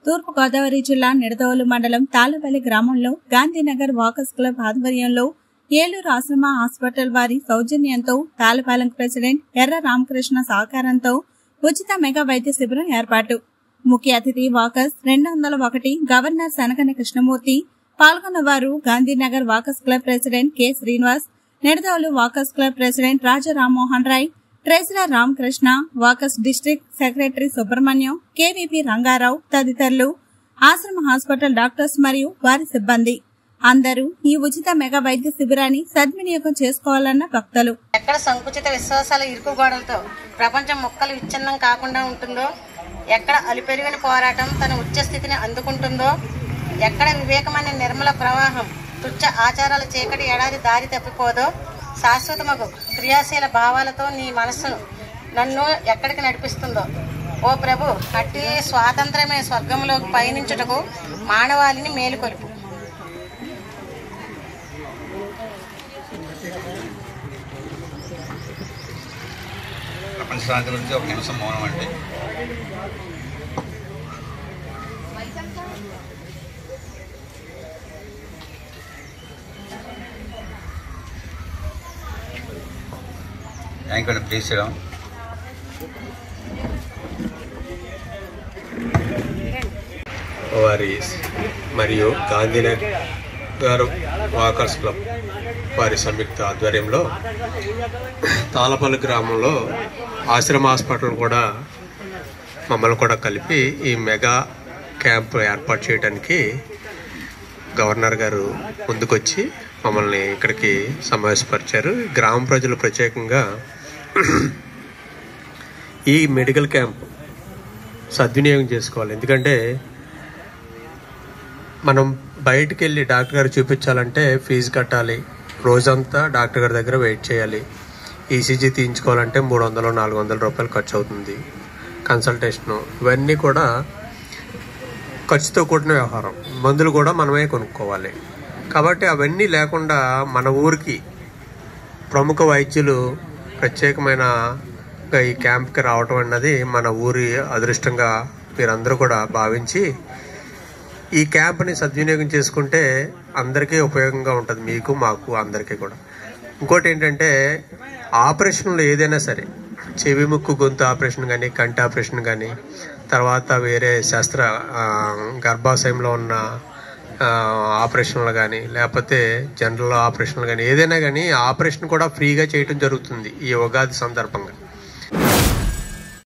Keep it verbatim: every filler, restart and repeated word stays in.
తూర్పు గోదావరి జిల్లా నిడదవోలు మండలం తాళ్లపల్లి గ్రామంలో గాంధీనగర్ వాకర్స్ క్లబ్ ఆధ్వర్యంలో ఏలూరు ఆశ్రమ హాస్పిటల్ వారి సౌజన్యంతో తాళ్లపాలెం ప్రెసిడెంట్ ఎర్ర రామకృష్ణ సహకారంతో ఉచిత మెగా వైద్య శిబిరం ఏర్పాటు. ముఖ్య అతిథి వాకర్స్ రెండు వందల ఒకటి గవర్నర్ సనకన కృష్ణమూర్తి. పాల్గొన్న వారు Gandhinagar walkers club president K Srinivas, Nidadavolu walkers club president Raja Rammohan Roy, treasurer Ramakrishna, walkers district secretary Subrahmanyam, KVP Rangarao తదితరులు, ఆశ్రమ హాస్పిటల్ డాక్టర్స్ మరియు వారి సిబ్బంది అందరూ ఈ ఉచిత మెగా వైద్య శిబిరాన్ని సద్వినియోగం చేసుకోవాలన్న భక్తులు. ఎక్కడ సంకుచిత విశ్వాసాల ఇరుకు గోడలతో ప్రపంచం మొక్కలు విచ్ఛిన్నం కాకుండా ఉంటుందో, ఎక్కడ అలిపెరిగిన పోరాటం తన ఉచ్చ స్థితిని అందుకుంటుందో, ఎక్కడ వివేకమైన నిర్మల ప్రవాహం తుచ్చ ఆచారాల చీకటి ఎడారి దారి తప్పిపోదో, శాశ్వతమగు క్రియాశీల భావాలతో నీ మనస్సును నన్ను ఎక్కడికి నడిపిస్తుందో, ఓ ప్రభు అట్టి స్వాతంత్రమే స్వర్గంలోకి పయనించుటకు మానవాళిని మేలుకొలుపు. ప్రపంచ శాంతి గురించి ఒక నిమిషం మౌనం అండి. Thank you. ప్లీజ్ చేయడం వారి మరియు గాంధీనగర్ వాకర్స్ క్లబ్ వారి సంయుక్త ఆధ్వర్యంలో తాళ్లపల్లి గ్రామంలో ఆశ్రమ హాస్పిటల్ కూడా మమ్మల్ని కూడా కలిపి ఈ మెగా క్యాంప్ ఏర్పాటు చేయడానికి గవర్నర్ గారు ముందుకొచ్చి మమ్మల్ని ఇక్కడికి సమావేశపరిచారు. గ్రామ ప్రజలు ప్రత్యేకంగా ఈ మెడికల్ క్యాంప్ సద్వినియోగం చేసుకోవాలి. ఎందుకంటే మనం బయటికి వెళ్ళి డాక్టర్ గారు చూపించాలంటే ఫీజు కట్టాలి, రోజంతా డాక్టర్ గారి దగ్గర వెయిట్ చేయాలి. ఈసీజీ తీయించుకోవాలంటే మూడు వందలు నాలుగు వందల రూపాయలు ఖర్చు అవుతుంది. కన్సల్టేషను ఇవన్నీ కూడా ఖర్చుతో కూడిన వ్యవహారం. మందులు కూడా మనమే కొనుక్కోవాలి. కాబట్టి అవన్నీ లేకుండా మన ఊరికి ప్రముఖ వైద్యులు ప్రత్యేకమైన ఈ క్యాంప్కి రావటం అన్నది మన ఊరి అదృష్టంగా మీరందరూ కూడా భావించి ఈ క్యాంప్ని సద్వినియోగం చేసుకుంటే అందరికీ ఉపయోగంగా ఉంటుంది, మీకు మాకు అందరికీ కూడా. ఇంకోటి ఏంటంటే ఆపరేషన్లు ఏదైనా సరే, చెవి ముక్కు గొంతు ఆపరేషన్ కానీ, కంటి ఆపరేషన్ కానీ, తర్వాత వేరే శస్త్ర గర్భాశయంలో ఉన్న ఆపరేషన్లు కానీ, లేకపోతే జనరల్ ఆపరేషన్లు కానీ, ఏదైనా కానీ ఆపరేషన్ కూడా ఫ్రీగా చేయడం జరుగుతుంది ఈ ఉగాది సందర్భంగా.